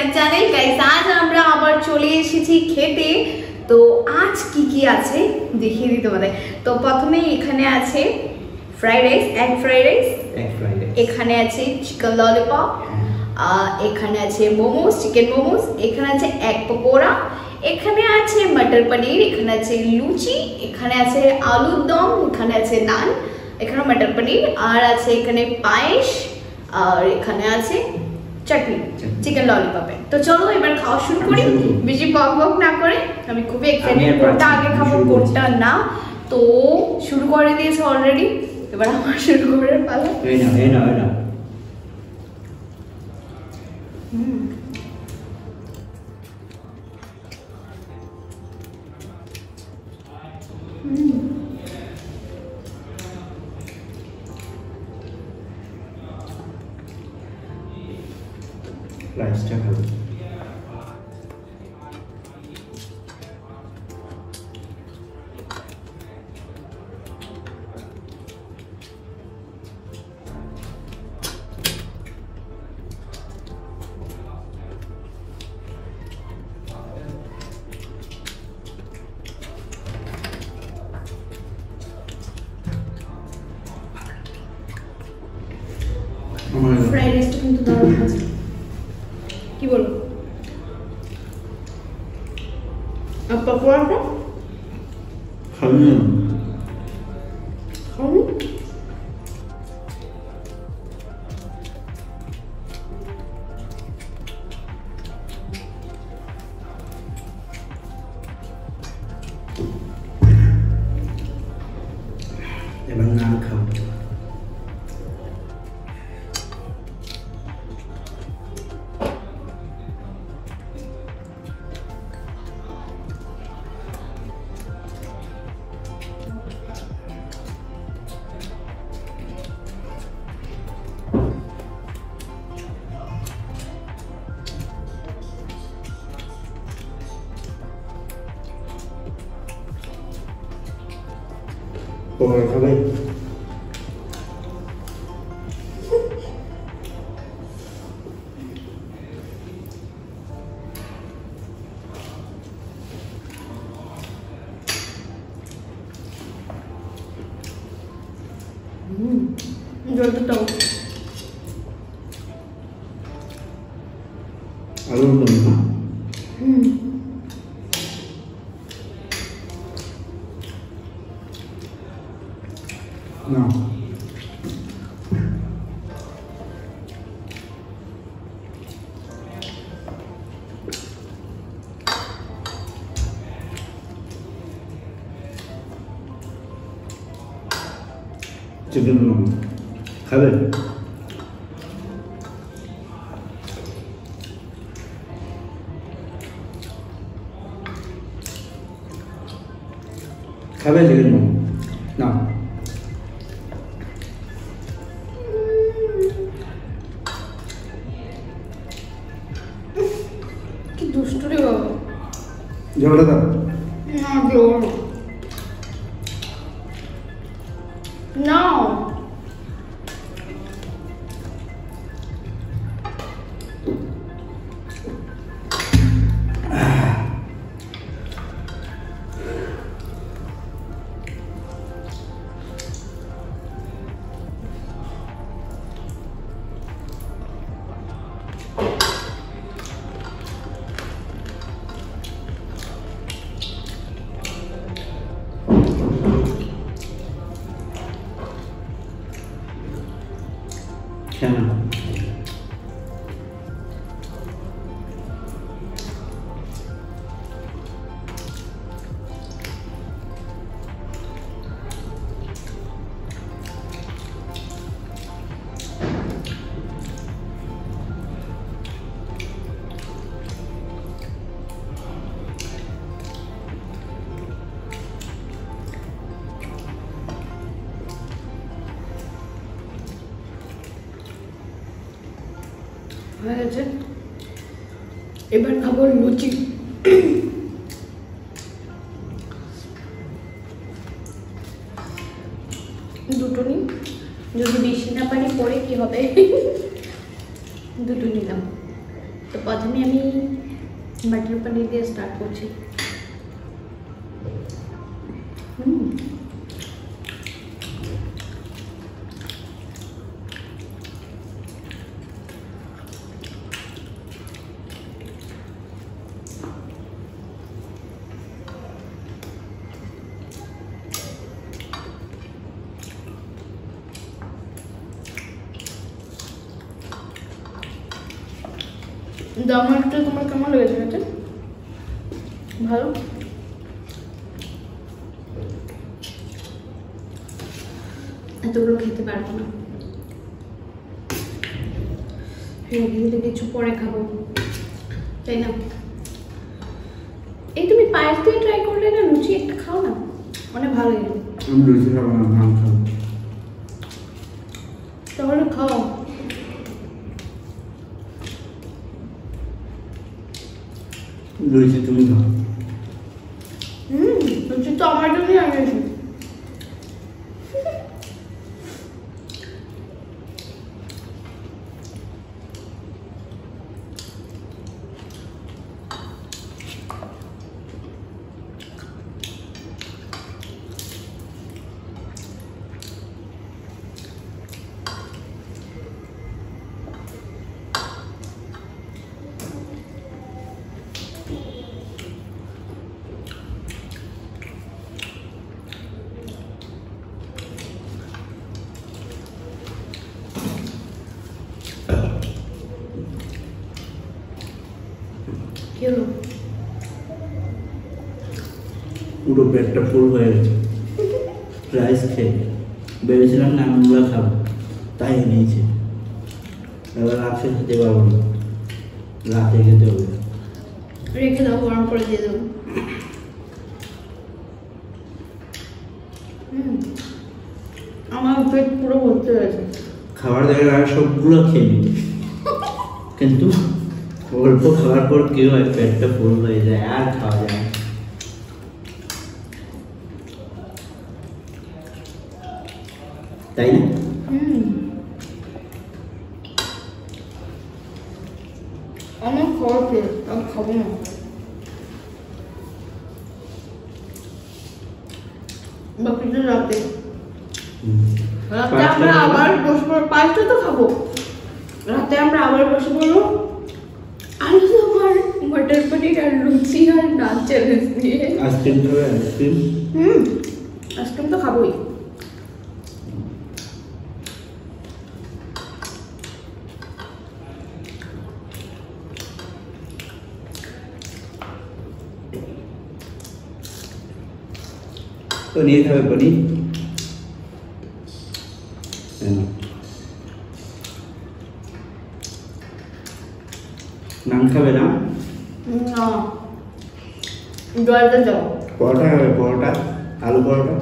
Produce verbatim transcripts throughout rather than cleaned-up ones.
My channel guys. আজ আমরা আবার চলে এসেছি খেতে। তো আজ কি কি আছে দেখিয়ে দিই তোমাদের। তো প্রথমে এখানে আছে fried rice, egg fried rice, egg fried rice, এখানে আছে চিকেন ললিপপ, এখানে আছে মোমোস, চিকেন মোমোস, এখানে আছে এগ পকোড়া, এখানে আছে মটর পনির, এখানে আছে লুচি, এখানে আছে আলুর দম, এখানে আছে নান, এখানে মটর পনির, আর আছে এখানে পায়েস, আর এখানে আছে চাটনি চিকেন ললিপপে। তো চলো এবার খাওয়া শুরু করি, বেশি বক বক না করে। আমি খুবই এক্সাইটেড, কোনটা আগে খাবো কোনটা না। তো শুরু করে দিয়েছে অলরেডি, এবার আমার শুরু করে পালা। এই না এই না এই না হুম হুম রাইসটা খাবো। ফ্রাইড রাইসটা কিন্তু দারুণ আছে, কি বলো? আর পকোড়াটা খাবি না? খাবো। এবার নান খাবো। পকোড়া খাবে? হুম জলটা দাও। আলুর দম না? হুম না চিকেন মোমো খাবে? খাবে চিকেন মোমো? না কি দুষ্টু রে বাবা। ঝোলটা দাও। না জল না। canon. হয়ে গেছে, এবার খাবো লুচি। দুটো নিই, যদি বেশি না পারি পরে কি হবে। দুটো নিলাম। তো প্রথমে আমি মটর পনির দিয়ে স্টার্ট করছি। হুম দামারটা তোমার কেমন লেগেছে? এটা ভালো। এতগুলো খেতে পারবো না, কিন্তু কিছু পরে খাবো, তাই না? এই তুমি পায়েস দিয়ে ট্রাই করলে না, লুচি একটা খাও না, অনেক ভালো লাগে। আমি লুচি খাবো না, নান খাবো। তাহলে খাও। লুচি তুমি খাও। হুম লুচি তো আমার জন্যই আনিয়েছি। পুরো পেটটা ফুল হয়ে গেছে রাইস খেয়ে। ভেবেছিলাম নানগুলো খাবো, তাই নিয়েছি। এবার রাত্রে খেতে পারবো না, রাতে খেতে হবে। রেখে দাও, গরম করে দিয়ে দেবো। আমার পেট পুরো ভর্তি হয়েছে। খাবার দেখার আগে সবগুলো খেয়ে নিই, কিন্তু অল্প খাওয়ার পর কি হয়, পেটটা ফুল হয়ে যায়, আর খাওয়া যায় না। তাই না? আমার খাওয়ার পেট, আমি খাবো না। বাকিটা রাতে রাতে আমরা আবার বসবো, পাঁচটা তো খাবো। রাতে আমরা আবার বসে পড়বো আলু আমার মটর পনির আর লুচি আর নান চ্যালেঞ্জ দিয়ে। আইসক্রিম খাবে? আইসক্রিম? হুম আইসক্রিম তো খাবোই। पनीर खावे? पनीर नान खावे ना? ना जल्दी जाओ। परोठा खावे? परोठा, आलू परोठा,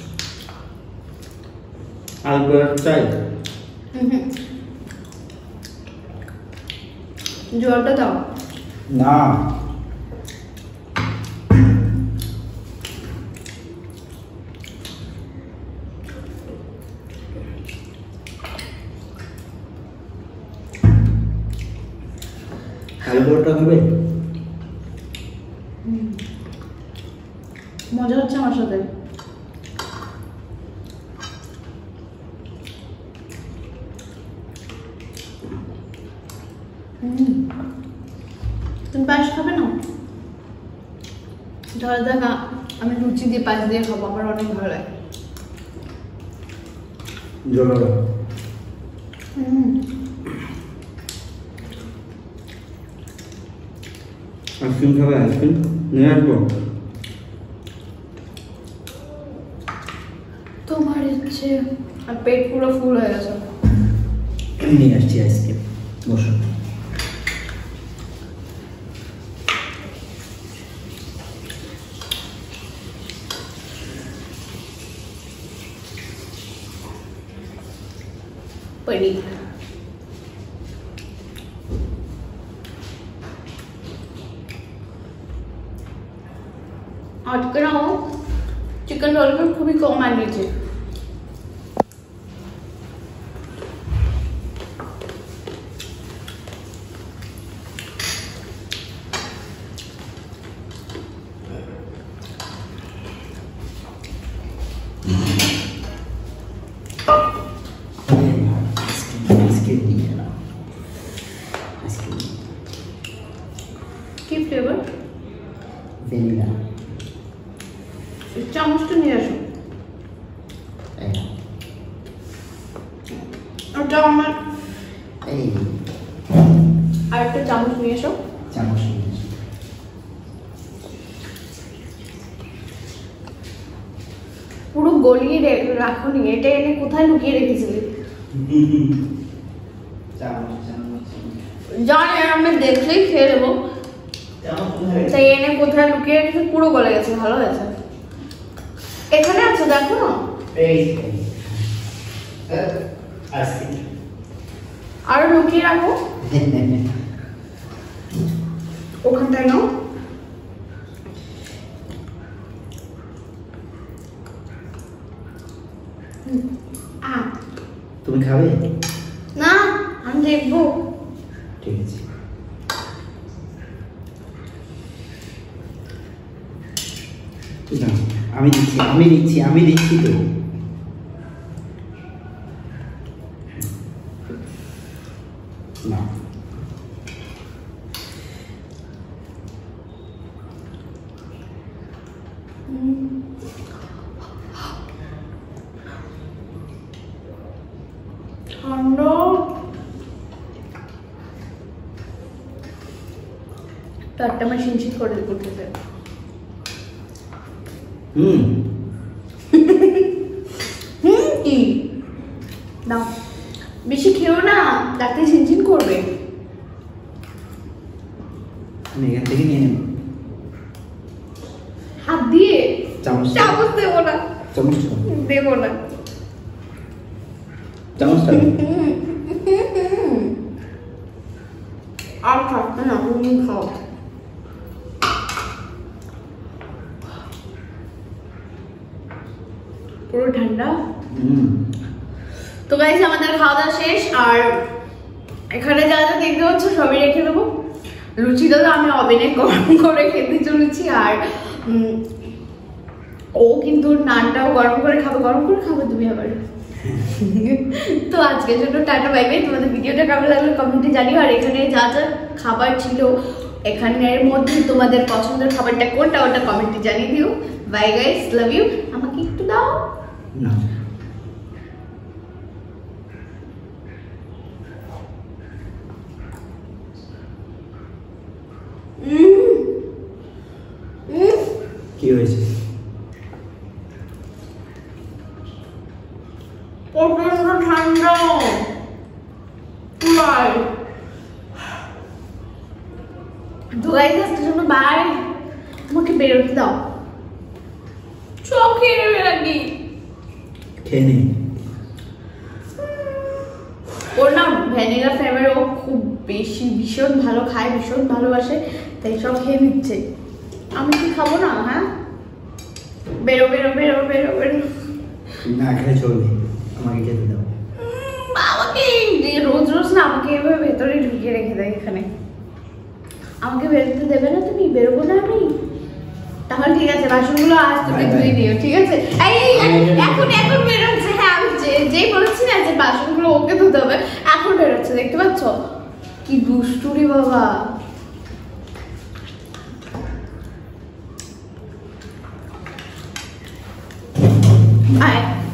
आलू परोठा चाहिए? जल्दी जाओ ना। আলু পরোটা খাবে? মজা হচ্ছে আমার সাথে। তুমি পায়েস খাবে না? তাহলে দেখা আমি লুচি দিয়ে পায়েস দিয়ে খাবো, আমার অনেক ভালো লাগে। জল হুম আইসক্রিম খাবে? আইসক্রিম নিয়ে আসবো? তোমার ইচ্ছে। আর পেট পুরো ফুল হয়ে গেছে। নিয়ে আসছি আইসক্রিম, বসো। पनीर আজকে না চিকেন ললিপপ খুবই কম আনিয়েছে। চামচটা নিয়ে আসো। ওটা আমার এই আর একটা চামচ নিয়ে এসো। চামচ নিয়ে এসো। পুরো গলিয়ে রাখো নি, এটা এনে কোথায় লুকিয়ে রেখেছিলি? চামচ চামচ জানি আমি দেখলেই খেয়ে নেবো, তাই এনে কোথায় লুকিয়ে রেখেছি, পুরো গলে গেছে। ভালো হয়েছে, এখানে আছো দেখো না। আরো লুকিয়ে রাখো ওখানটায় নাও। তুমি খাবে না? আমি দেখবো। ঠিক আছে, না আমি দিচ্ছি আমি দিচ্ছি আমি দিচ্ছি তো। না ঠান্ডা তারটা আমার শিনশিন করে করতেছে। হুম হুম কি দাও, বেশি খেও না, তাতে ঝিনঝিন করবে। আমি এখান থেকে নিয়ে নেব হাত দিয়ে। চামচ চামচ দেবো না, চামচ দেবো না, চামচটা আর খাবে না, তুমি খাও। পুরো ঠান্ডা। হুম তো গাইস আমাদের খাওয়া দাওয়া শেষ, আর এখানে যা যা দেখতে পাচ্ছ সবই রেখে দেবো। লুচিটা তো আমি ওভেনে গরম করে খেতে চলেছি, আর ও কিন্তু নানটাও গরম করে খাবে। গরম করে খাবে তুমি আবার। তো আজকের জন্য টাটা বাই বাই। তোমাদের ভিডিওটা কেমন লাগলো কমেন্টে জানিও, আর এখানে যা যা খাবার ছিল এখানের মধ্যে তোমাদের পছন্দের খাবারটা কোনটা ওটা কমেন্টে জানিয়ে দিও। Bye guys, love you. আমাকে একটু দাও না কি হয়েছে? প্রচন্ড ঠান্ডা ধোয়াই আজকের জন্য বাই। আমাকে বেরোতে দাও, সব খেয়ে নেবে নাকি? খেয়ে নি। ওর না ভ্যানিলা ফ্লেভার ও খুব বেশি ভীষণ ভালো খায়, ভীষণ ভালোবাসে, তাই সব খেয়ে নিচ্ছে। আমি কি খাবো না? হ্যাঁ বেরো বেরো বেরো বেরো বেরো। না খেলে চলবে, আমাকে খেতে দাও। আমাকে রোজ রোজ না আমাকে এভাবে ভেতরে ঢুকিয়ে রেখে দেয় এখানে। আমাকে বেরোতে দেবে না তুমি? বেরোবো না আমি? তাহলে ঠিক আছে, বাসনগুলো আজ তুমি ধুয়ে দিও, ঠিক আছে? এই এখন এখন বেরোচ্ছে। হ্যাঁ আমি যেই বলছি না যে বাসনগুলো ওকে ধুতে হবে, এখন বেরোচ্ছে, দেখতে পাচ্ছ? কি দুষ্টুরি বাবা। আয়